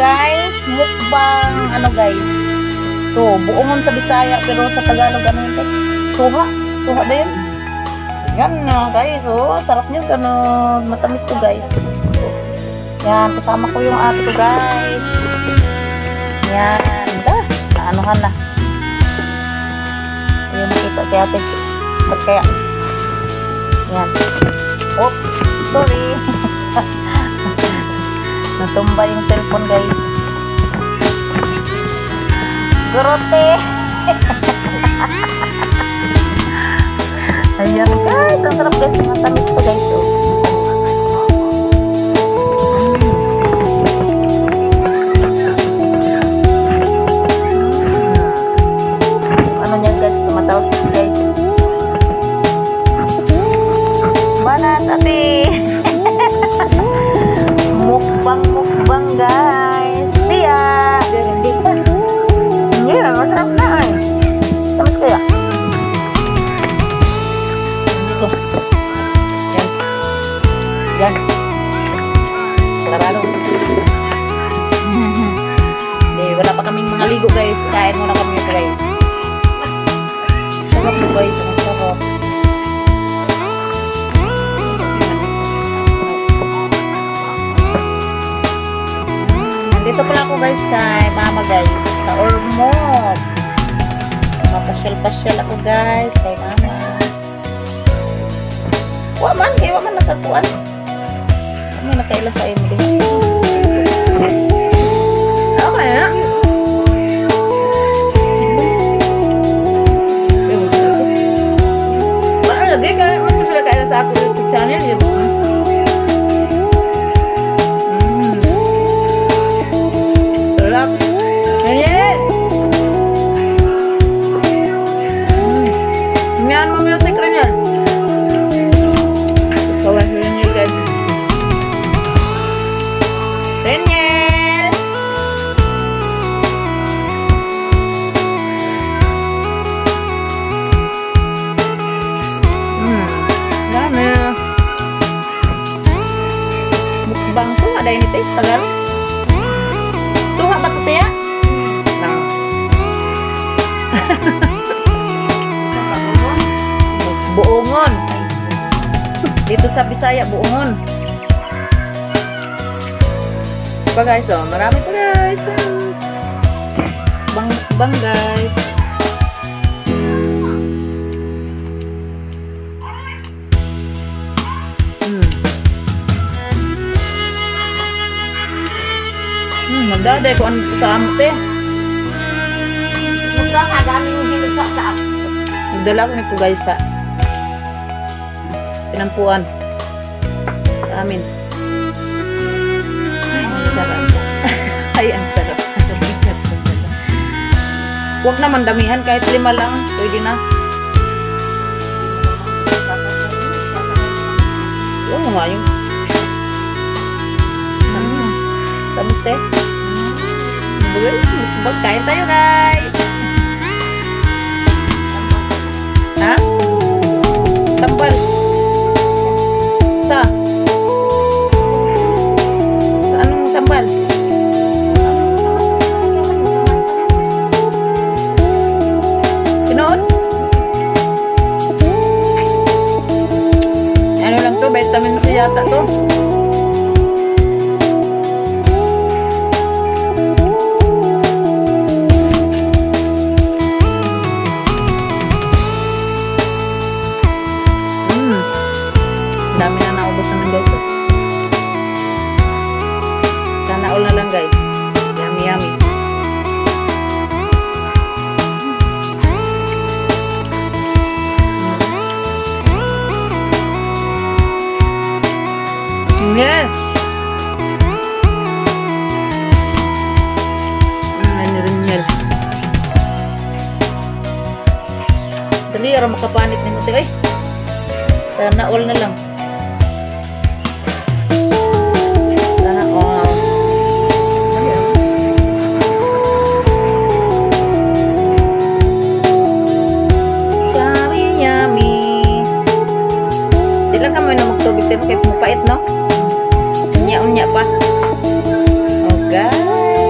guys, mukbang ano guys. To, buongon sa Bisaya pero sa Tagalog ano yun? Suha. Suha ba yun? Yan na guys, oh, sarap niyo ganun. Matamis to guys. Yan, kasama ko yung ate ko guys. Yan, naanuhan na. Ayun, nakita si ate. Ba't kaya? Yan. Oops, sorry. Natumba yung cellphone guys. Gurote. Ayan guys, ang sarap guys. Matamis to guys. Ano niya guys, tumatawas guys. Banat ate. Mukbang guys. Tia. Hindi masarap na eh. Tamis kaya? Yan. Sarado. Wala pa kaming mga ligo guys. Kain muna kami ito guys. Sarap po guys. Sarap. Nandito pala ako guys kay mama guys. Sa Ormoc. Mapasyal-pasyal ako guys kay mama. Waman, kaya waman nakakuan. Kami nakaila sa Emily. Okay na. Wala lagi, kaya ano sila kaila sa ako YouTube channel yun. Sarap. Ganyan. Ganyan mo music rin yan. Kawan sila niyo guys. Daniel. Dami. Mukbang suha dahil ni taste tagal. Suha ba ito tiya? Buongon. Dito sa Bisaya, buongon. Diba guys, oh, marami po guys. Bang guys. Magdaday ko ano sa amot eh. Magdakagami yung hinusa sa ako. Magdala ko nito guys sa pinampuan sa amin. Ay, ang sarap. Ay, ang sarap. Huwag naman damihan, kahit 5 lang. Pwede na. Yung nga yung tamis eh. Magkain tayo guys. Ha? Tambal. Sa anong tambal? Sinoon? Ano lang to? Vitamin C yata to. Dami na naubos naman guys. Sana all na lang guys. Yummy yummy. Yes. Nanirunyal. Dali, ara makapanit ni mo tigay. Sana all na lang. Pero kayo pumapait, no? Unya-unya pa. Oh, guys.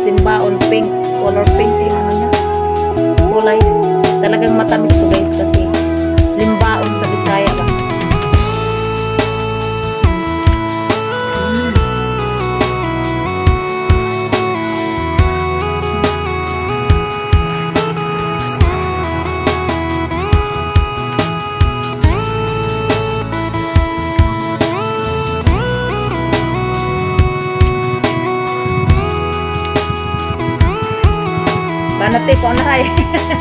limbaon, pink, color pink yung ano niya, kulay. Talagang matamis to guys kasi limbaon sa Bisaya ba. Banate ko na hay.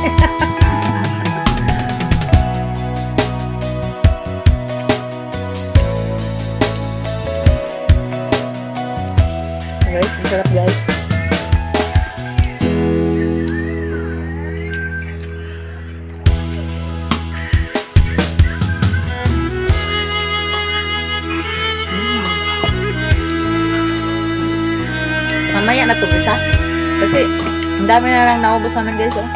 Guys, masarap guys. Mamaya na to isa. Kasi ang dami na lang naubos namin guys, oh.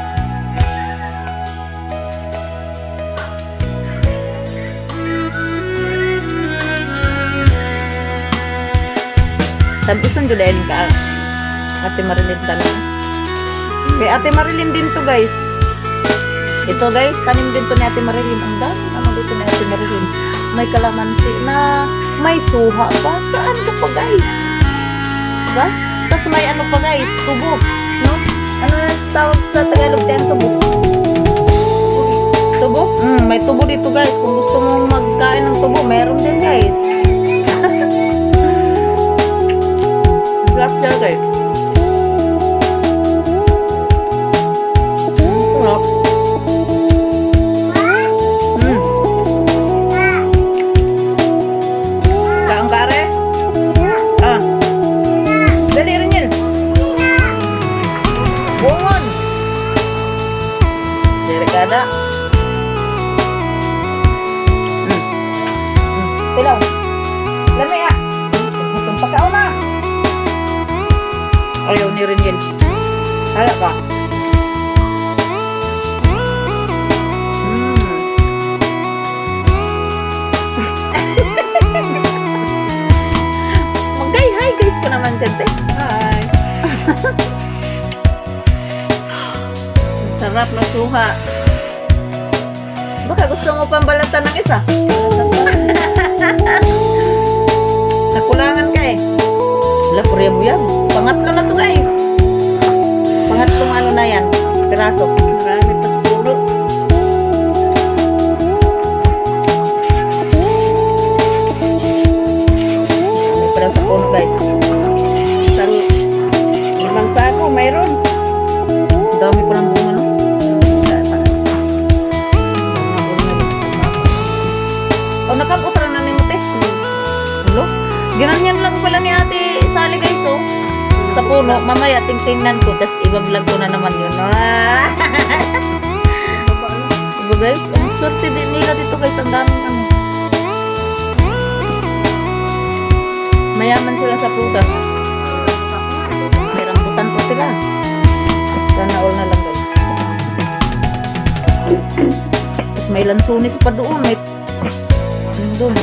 Tabisan juga din ka Ate Marilyn tanim. Kay Ate Marilyn din to guys. Ito guys, tanim din to ni Ate Marilyn. Ang dami naman dito ni Ate Marilyn. May kalamansi na may suha pa. Saan ka pa guys? Diba? Tapos may ano pa guys, tubo. No? Ano yung tawag sa Tagalog din tubo? Tubo? May tubo dito guys. Kung gusto mong magkain ng tubo, meron din guys. Sarap siya guys. Sarap. Kaang kare? Ah. Dali rin yun. Bungon. Delikada. Tilaw. Lami ah. Itong pagkaon na. Ayaw ni rin yun. Hala ka. Mag-hi guys ko naman dyan. Hi. Sarap na suha. Baka gusto mo pambalatan ng isa? Nakulangan ka eh. Wala, purya mo yan. Pangatlo na to guys. Pangatlong ano na yan. Piraso. Marami pa sa puno. Marami pa sa puno guys. Limang sako, mayroon. Ang dami pa ng bunga no. O nakaputra na ni Mute. Hello? Ginanyan lang pala ni Ate Sally guys oh. Sa puno, mamaya tingnan ko, tas i-vlog ko na naman yun. Diba guys? Ang swerte din nila dito guys, ang daming ano. Mayaman sila sa putas. May rambutan po sila. Sana all na lang guys. Tapos may lansunis pa doon. May doon.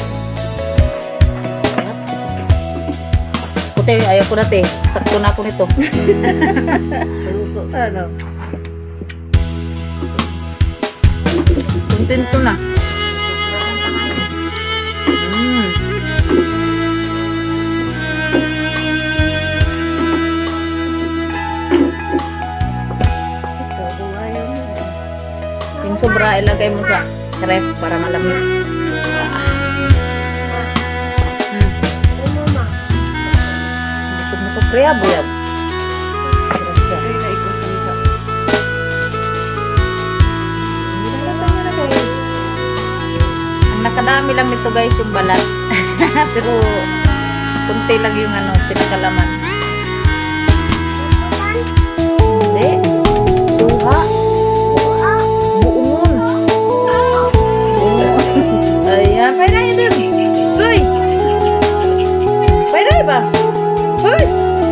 Puti, ayaw ko na te. Sakto na ako nito. Suko, ano? Kontento na. Yung sobra, ilagay mo sa ref para malamig. Buyab. Ang nakadami lang nito guys yung balat. Pero kunti lang yung ano, pinakalaman. Hindi. Suha. Buungon. Ayan. Pwede na yun. Uy. Pwede ba? Uy.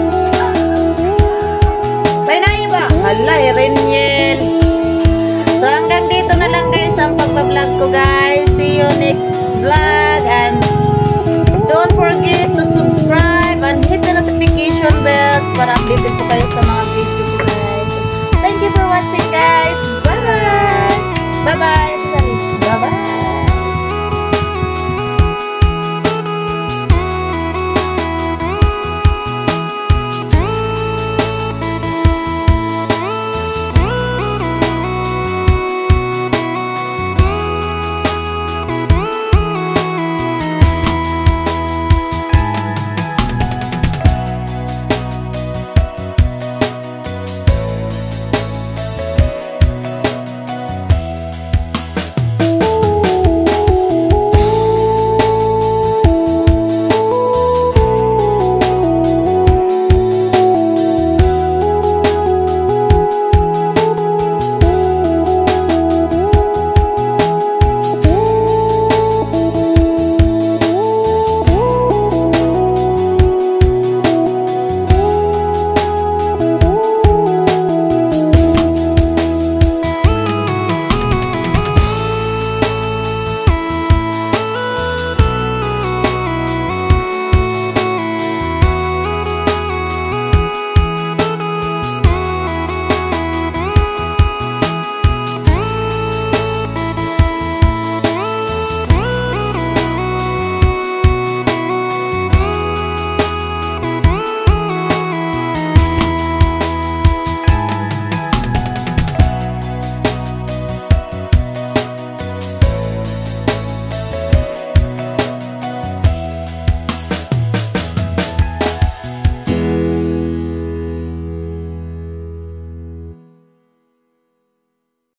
Hala, Reniel. So, hanggang dito na lang guys ang pagbablog ko guys. See you next vlog. And don't forget to subscribe and hit the notification bells para updated po kayo